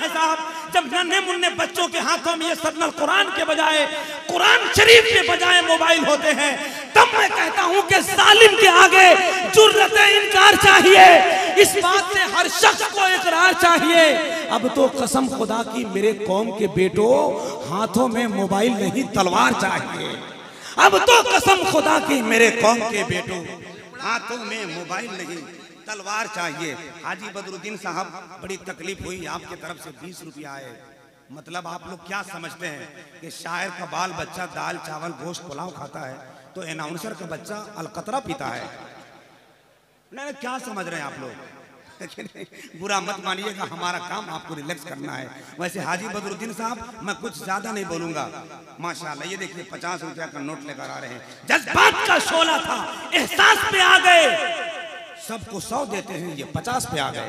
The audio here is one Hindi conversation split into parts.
है साहब, जब नन्हे मुन्ने बच्चों के हाथों में ये सदनल कुरान के बजाय, कुरान शरीफ के बजाय मोबाइल होते हैं, तब मैं कहता हूं कि जालिम के आगे जुर्रत इनकार चाहिए। इस बात से हर शख्स को इकरार चाहिए। अब तो कसम खुदा की मेरे कौम के बेटों, हाथों में मोबाइल नहीं तलवार चाहिए। अब तो कसम खुदा की मेरे कौम के बेटों, हाथों में मोबाइल नहीं तलवार चाहिए। हाजी बदरुद्दीन साहब, बड़ी तकलीफ हुई, आपके तरफ से 20 रुपया आए। मतलब आप लोग क्या समझते हैं कि शायर का बाल बच्चा दाल चावल गोश्त पुलाव खाता है तो अनाउंसर का बच्चा अलकतरा पीता है? नहीं, क्या समझ रहे हैं आप लोग? बुरा मत मानिएगा, हमारा काम आपको रिलैक्स करना है। वैसे हाजी बदरुद्दीन साहब, मैं कुछ ज्यादा नहीं बोलूंगा। माशाल्लाह, ये देखिए 50 रुपया का नोट लेकर आ रहे हैं। जज्बात का शोला था, एहसास पे आ गए। सबको 100 देते हैं, ये 50 पे आ गए।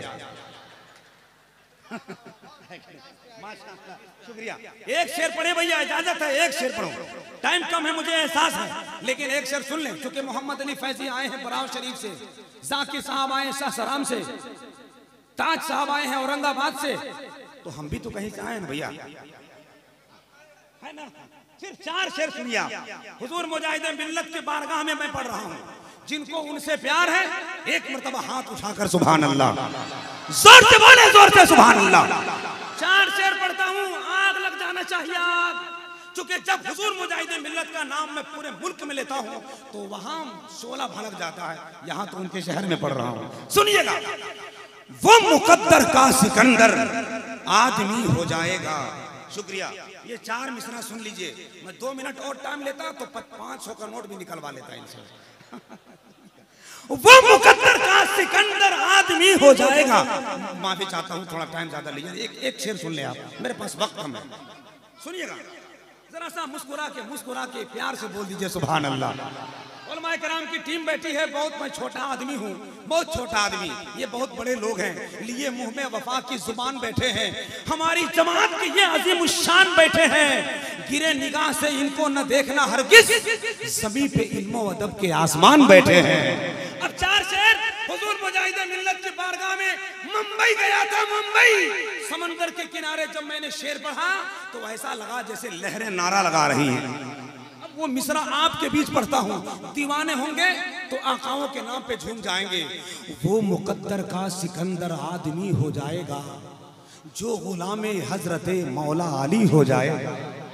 माशाल्लाह, शुक्रिया। एक शेर पढ़े भैया, इजाजत है, एक शेर पढ़ो। टाइम कम है, मुझे एहसास है, लेकिन एक शेर सुन लें। क्योंकि मोहम्मद अली फैजी आए हैं बराव शरीफ से, जाकिर साहब आए हैं सासाराम से, ताज साहब आए हैं औरंगाबाद से, तो हम भी तो कहीं से आए हैं भैया, है ना? सिर्फ 4 शेर सुनिए। हुजूर मुजाहिद मिल्लत के बारगाह में मैं पढ़ रहा हूँ। जिनको उनसे प्यार है, एक मर्तबा हाथ उठाकर सुभान अल्लाह, जोर से बोले, जोर से सुभान अल्लाह। 4 शेर पढ़ता हूँ, आग लग जाना चाहिए, आग। क्योंकि जब हुजूर मुजाहिद मिल्लत का नाम मैं पूरे मुल्क में लेता हूँ तो वहां शोला भड़क जाता है। यहाँ तो उनके शहर में पढ़ रहा हूँ, सुनिएगा। वो मुकद्दर का सिकंदर आदमी हो जाएगा। शुक्रिया। ये 4 मिसरा सुन लीजिए। मैं 2 मिनट और टाइम लेता तो 500 का नोट भी निकलवा लेता इनसे। वो मुकद्दर का सिकंदर आदमी हो जाएगा। माफी चाहता हूँ, थोड़ा टाइम ज्यादा लीजिए। एक शेर सुन ले आप, मेरे पास वक्त कम है, सुनिएगा। जरा सा मुस्कुरा के प्यार से बोल दीजिए सुभान अल्लाह। उलमाए कराम की टीम बैठी है, बहुत मैं छोटा आदमी हूँ, बहुत छोटा आदमी, ये बहुत बड़े लोग हैं, लिए मुंह में वफा की जुबान बैठे हैं। हमारी जमात के ये अजीम शान बैठे हैं, गिरे निगाह से इनको न देखना हरगिज, ज़मीं पे इल्म व अदब के आसमान बैठे हैं। अब 4 शेर। हुजूर मुजाहिद मिल्लत की बारगाह में मुंबई गया था, मुंबई समंदर के किनारे। जब मैंने शेर पढ़ा तो ऐसा लगा जैसे लहरें नारा लगा रही हैं। वो मिसरा आपके बीच पढ़ता हूँ, दीवाने होंगे तो आकाओं के नाम पे झूम जाएंगे। वो मुकद्दर का सिकंदर आदमी हो जाएगा जो गुलामे हजरते मौला अली हो जाएगा।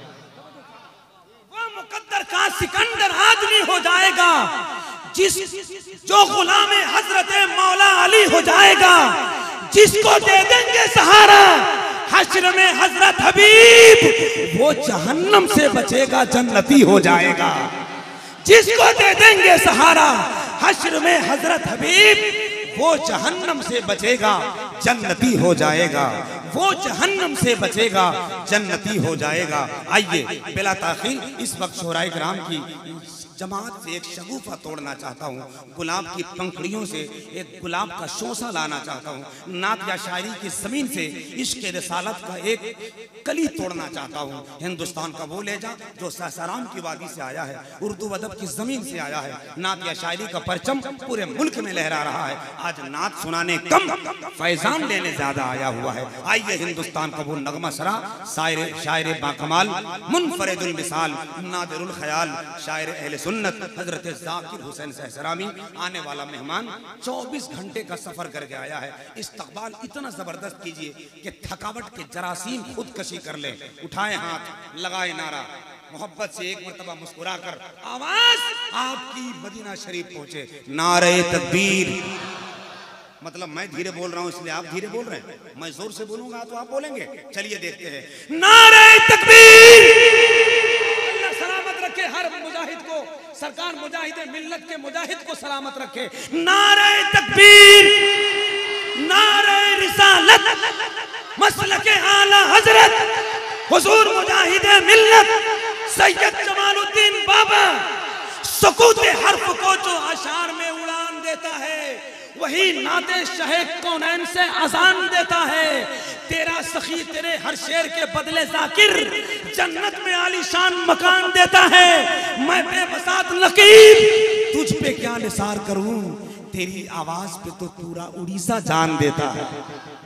वो मुकद्दर का सिकंदर आदमी हो जाएगा जो गुलामे हजरते मौला अली हो जाएगा। जिसको दे देंगे सहारा हश्र में हजरत हबीब, वो जहन्नम से बचेगा, जन्नती हो जाएगा। जिसको दे देंगे सहारा हश्र में हजरत हबीब, वो जहन्नम से बचेगा, जन्नती हो जाएगा। वो जहन्नम से बचेगा, जन्नती हो जाएगा। आइए बिला ताखीर इस वक्त शोराए किराम की जमात से एक शगुफा तोड़ना चाहता हूँ। गुलाब की पंखुड़ियों से एक गुलाब का शोसा लाना चाहता हूँ। नात या शायरी की जमीन से इश्क रिसालत का एक कली तोड़ना चाहता हूँ। हिंदुस्तान का वो लहजा जो सासाराम की वादी से आया है, उर्दू अदब की जमीन से आया है। नात या शायरी का परचम पूरे मुल्क में लहरा रहा है। आज नात सुनाने कम, फैजान लेने ज्यादा आया हुआ है। आइए हिंदुस्तान का वो नगमा सरा, शायर बाकमाल, मुनफरिदुल मिसाल, नादिरुल ख्याल, शायर अहले सुन्नत हजरत जाकिर हुसैन सहसरामी, आने वाला मेहमान 24 घंटे का सफर करके आया है। इस्तकबाल इतना जबरदस्त कीजिए कि थकावट के जरासीम खुदकशी कर ले। उठाए हाथ, लगाए नारा, मोहब्बत से एक मरतबा मुस्कुरा कर आवाज आपकी मदीना शरीफ पहुंचे। नारे तकबीर। मतलब मैं धीरे बोल रहा हूं इसलिए आप धीरे बोल रहे हैं, मैं जोर से बोलूंगा तो आप बोलेंगे। चलिए देखते हैं। नारे तकबीर। अल्लाह सलामत रखे हर मुजाहिद को, सरकार मुजाहिद मिल्लत के मुजाहिद को सलामत रखे। नारे तकबीर, नारे रिसालत, मसलके आला हजरत हुजूर मुजाहिद मिल्लत सैयद जमालुद्दीन बाबा। सुकूते हर्फ को जो अशार में उड़ान देता है, वही नाते शहे कौनैन से अजान देता है। तेरा सखी तेरे हर शेर के बदले जाकिर जन्नत में आलीशान मकान देता है। मैं बेबसात लकीर तुझ पे क्या निसार करूं, तेरी आवाज पे तो पूरा उड़ीसा जान देता है।